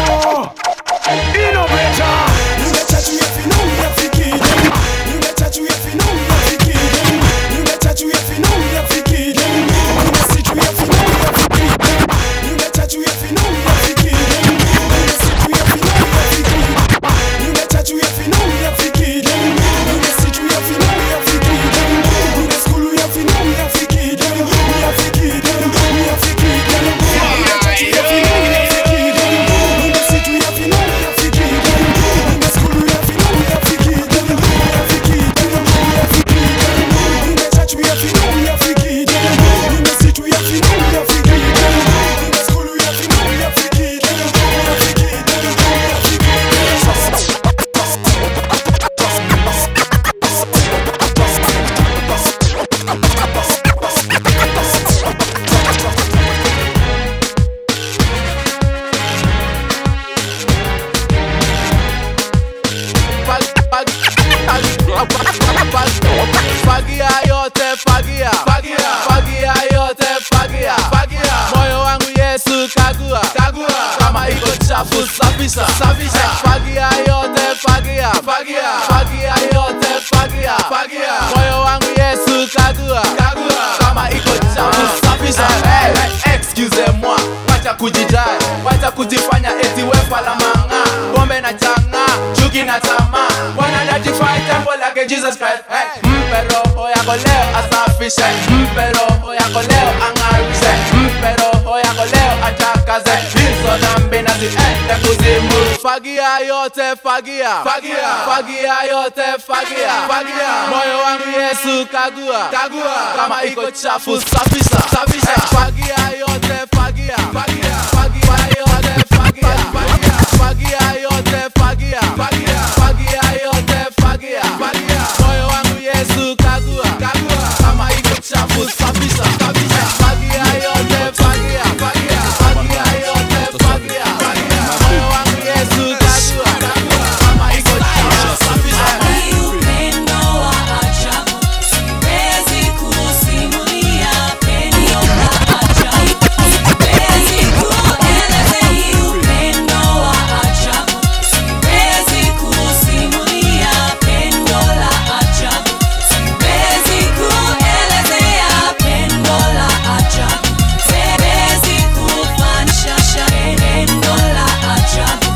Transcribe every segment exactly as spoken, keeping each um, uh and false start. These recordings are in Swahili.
more. Innovator. You get chat you if you know we have to kid. You get chat you if you know we have to kid. You get chat you if you know we have to kid. You get sit you if you know we have to kid. You get chat you if you know we have to kid. You get sit you if you know we have to kid. You get chat you if you know we have to kid. You get sit you if you know we have to kid. You get school we have to know we have to kid. We have to kid. We have to kid. You get chat you if you know we have to kid. You get sit you if you know we have to kid. You get school we have to know we have to kid. We have to kid. We have to kid. You get chat you if you know we have to kid. You get sit you if you know we have to kid. You get school we have to know we have to kid. We have to kid. Fagia yote fagia, fagia, fagia yote fagia, fagia. Moyo wangu Yesu kagua, kagua. Kama iko chafu safisha, safisha. Fagia yote fagia, fagia, fagia yote fagia, fagia. Moyo wangu Yesu kagua, kagua. Kama iko chafu safisha. Hey, hey, excusez-moi, wacha kujidai, wacha kujifanya eti wefa la manga. Pombe na changa, chuki na tamaa. Wanna identify temple like Jesus Christ. Hey, mpe roho yako leo asafishe, mpe roho yako leo angarishe, mpe roho yako leo atakaze. Hizo dhambi na ziende kuzimu. Fagia yote fagia, fagia, fagia yote fagia, fagia. Moyo wangu Yesu kagua, kagua. Kama iko chafu safisha, safisha. Fagia yote fagia, fagia, fagia yote fagia, fagia, fagia yote fagia, fagia, fagia yote fagia, fagia. Moyo wangu Yesu kagua, kagua. Kama iko chafu safisha, safisha. Fagia yote fagia, fagia, fagia yote fagia, fagia. Moyo wangu Yesu kagua, kagua. Kama iko chafu safisha. Upendo wa ajabu siwezi kusimulia, pendo la ajabu siwezi kuelezea. Upendo wa ajabu siwezi kusimulia, pendo la ajabu siwezi kuelezea. Pendo la ajabu siwezi kufanisha, pendo la ajabu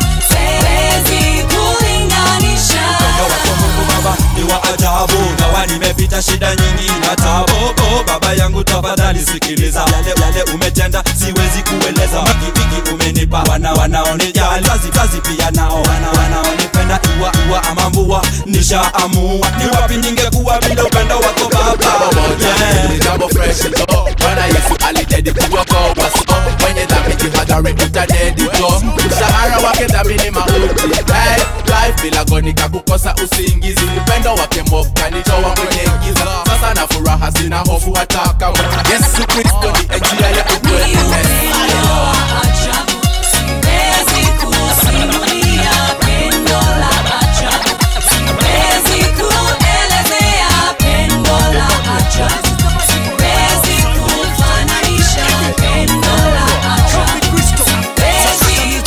siwezi kulinganisha. Baba ni wa ajabu, gawa nimepita shida nyingi na tabu. Oh, baba yangu tafadhali sikiliza, yale yale umetenda siwezi kueleza. Miki miki umenipa wana wanaonijali, kazi kazi pia nao wana wanaonipenda. Iwa iwa ama mvua nishaamua, ni wapi ningekuwa bila upendo wako baba. Jambo fresh ito, wana Yesu alidedi kuwako wasiko. Mwenye dhambi jihadhari utadedi to. Mshahara wake dhambi ni mauti. Hey, life bila goni kakukosa usingizi. Upendo wake mwovu kanitoa kwenye giza. Sasa na furaha sina hofu hata kama Yesu Kristo ni njia ya ukweli. Upendo wa ajabu siwezi kusimulia, pendo la ajabu siwezi kuelezea. Pendo la ajabu siwezi kufananisha, pendo la ajabu siwezi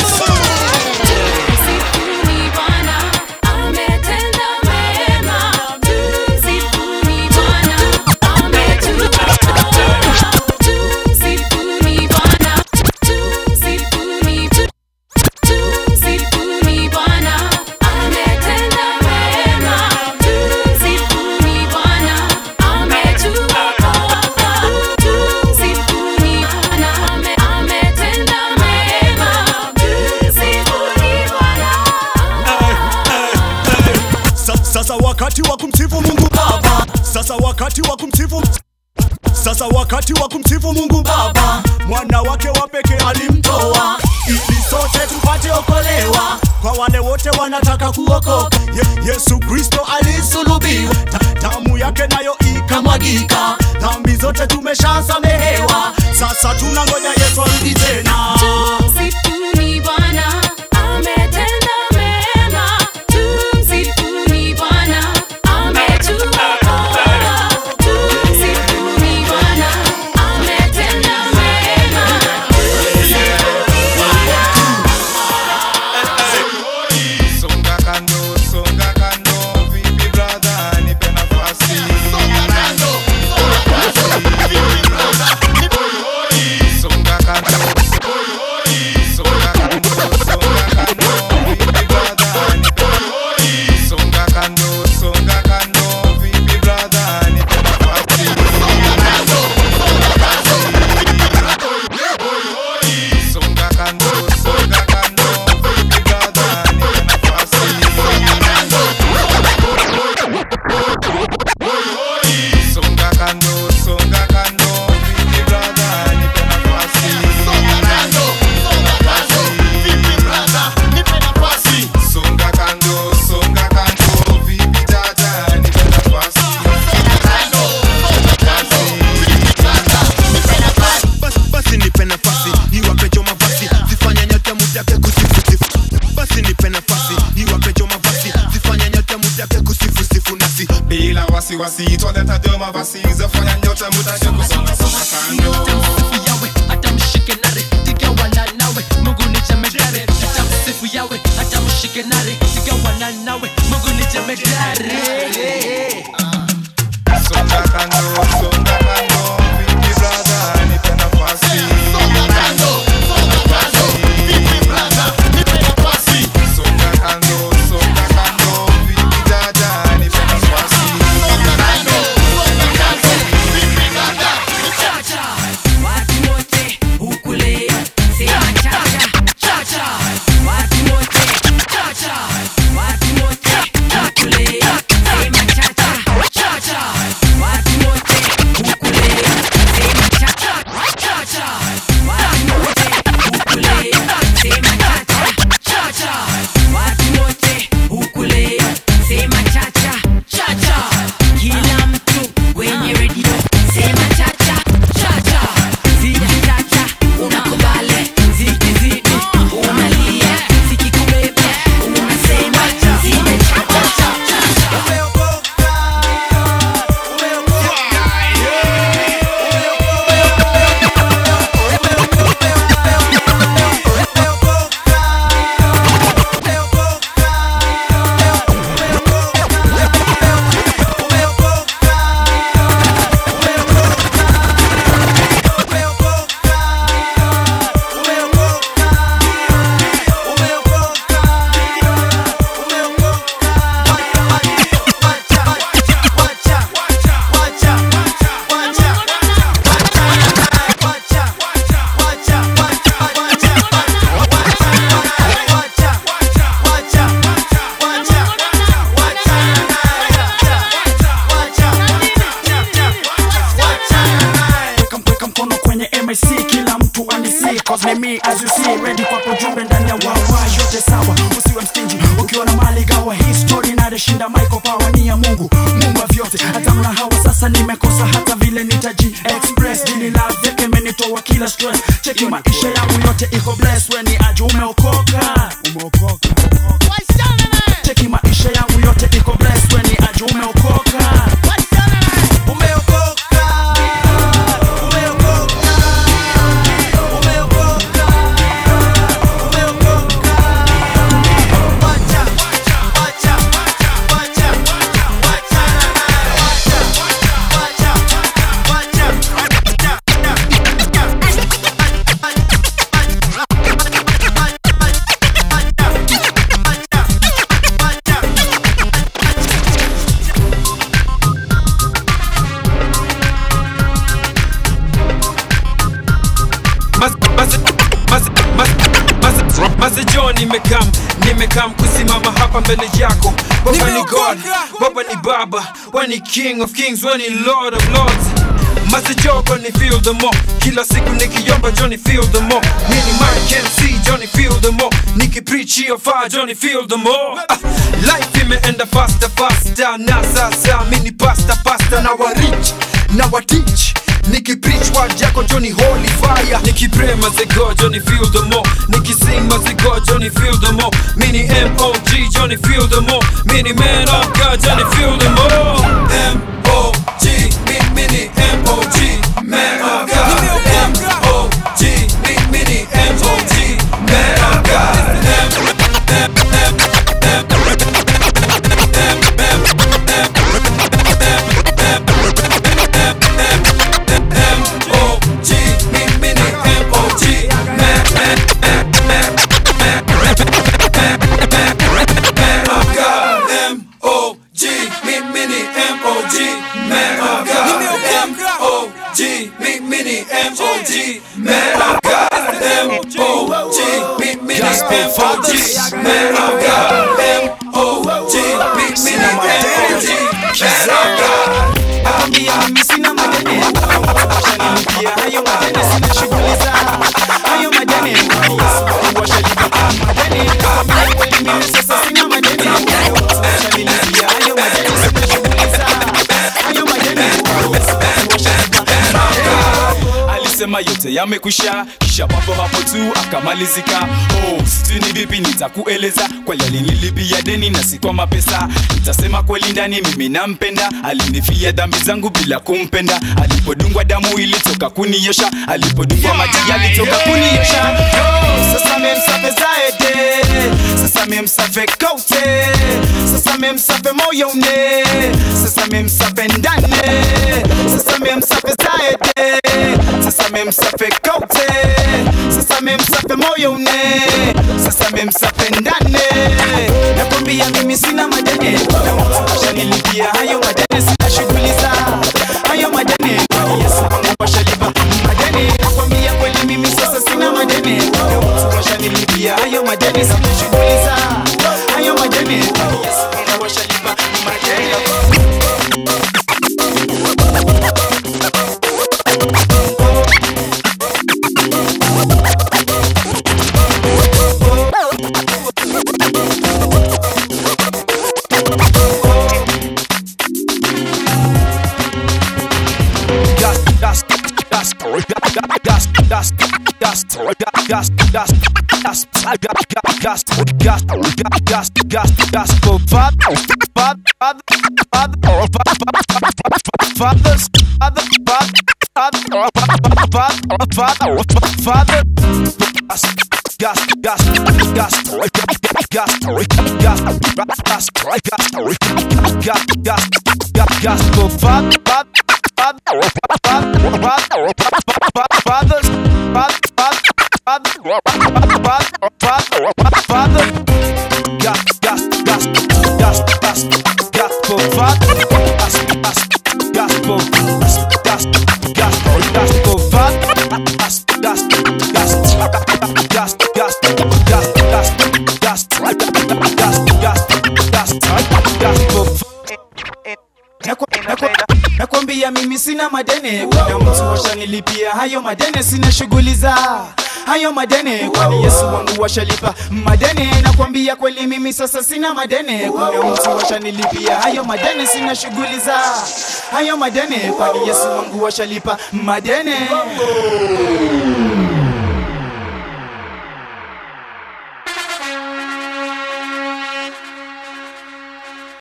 tumsifuni Bwana, ametenda mema. Tumsifuni Bwana, ametuokoa. Tumsifuni Bwana, tumsifuni, tumsifuni Bwana, ametenda mema. Tumsifuni Bwana, ametuokoa. Tumsifuni Bwana, ametenda mema. Tumsifuni Bwana. Sa- Sasa wakati wa kumsifu Mungu Baba. Sasa wakati wa kumsifu Sasa wakati wa kumsifu Mungu Baba. Mwana wake wa pekee alimtoa ili sote tupate okolewa. Kwa wale wote wanataka kuokoka, Ye Yesu Kristo alisulubiwa, Ta damu yake nayo ikamwagika. Dhambi zote tumeshasamehewa, sasa tunangoja Yesu arudi tena. Tumsifuni Bwana, ametenda mema. Tumsifuni Bwana, ametuokoa. Tumsifuni Bwana, ametenda mema. Tumsifuni Bwana. mutake kusifu sifu. Basi nipe nafasi niwape jo mavazi, zifanya nyote mutake kusifu sifu nasi. Bila wasiwasi twaleta jo mavazi, zifanya nyote mutake kusonga songa kando. Yawe hata mshike nare tigawana nawe Mungu ni jemedare. Hata msifu yawe hata mshike nare tigawana nawe Mungu ni jemedare. Songa kando, songa kando, Vicky brother, nipe nafasi. Songa kando, songa kando, Vicky brother, nipe nafasi. Songa kando, songa kando, Vicky dada, nipe nafasi. Songa kando, songa kando, Vicky dada. Cha-cha, watu wote ukule, sema cha-cha, cha-cha. Watu wote, cha-cha, watu wote ukule, sema cha-cha, cha-cha. Watu wote ukule, sema cha-cha, cha-cha. Watu wote ukule, sema cha-cha, cha-cha. Watu wote ukule, sema cha-cha, cha-cha. Kila mtu kwenye redio sema cha-cha, cha-cha. Ziki cha-cha unakubali, ziki zidi unalia, ziki kubeba unasema zime cha-cha, cha-cha. Weka mkono kwenye M I C, kila mtu anisi, cause me me as you see, ready kwa kujumbe ndani ya wawa, yote sawa, usiwe mstingi, ukiwa na mali gawa, hii story inadeshinda Michael Power ni ya Mungu, Mungu wa vyote, hata mna hawa sasa nimekosa hata vile nitaji express, dini love yake imenitoa kila stress, cheki maisha yangu yote iko blessed, when ni aje umeokoka, umeokoka, cheki maisha yangu yote iko blessed, when ni aje umeokoka, Maze John nimekam, nimekam kusimama hapa mbele yako. Baba ni God, Baba ni Baba, wani King of Kings, wani Lord of Lords. Maze John ni feel the more, kila siku nikiomba Johnny feel the more. Mini Mike M C Johnny feel the more, niki preach hiyo fire Johnny feel the more. Ah, life imeenda faster faster, na sasa mini pasta pasta na wa rich, na wa teach. Niki preach word yako Johnny holy fire. Niki pray maze God Johnny feel the more, niki sing maze God Johnny feel the more. Mini M O G Johnny feel the more, mini man of God Johnny feel the more. M O G mini M O G man of God. M O G mini M O G man of God. M akasema yote yamekwisha, kisha papo hapo tu akamalizika. Oh, sijui ni vipi nitakueleza kwa yale nilipia deni na si kwa mapesa. Nitasema kweli ndani mimi nampenda, alinifia dhambi zangu bila kumpenda. Alipodungwa damu ilitoka kuniosha, alipodungwa maji yalitoka kuniosha. Oh, sasa memsafe zaede, sasa memsafe kote, sasa memsafe moyone, sasa memsafe ndane, sasa memsafe zaede, sasa memsafe kote, sasa memsafe moyone, sasa memsafe ndane. Nakwambia mimi sina madeni, na mtu washanilipia hayo madeni, sina shughuli za hayo madeni. Yesu wangu washalipa madeni, nakwambia kweli mimi sasa sina madeni, na mtu washanilipia hayo madeni, sina shughuli za hayo madeni. Yesu wangu washalipa madeni. Nakwambia mimi sina madeni, na mtu washanilipia hayo madeni, sina shughuli za hayo madeni, kwani Yesu wangu washalipa madeni. Nakwambia kweli mimi sasa sina madeni, kwani mtu washanilipia hayo madeni, sina shughuli za hayo madeni, kwani Yesu wangu washalipa madeni.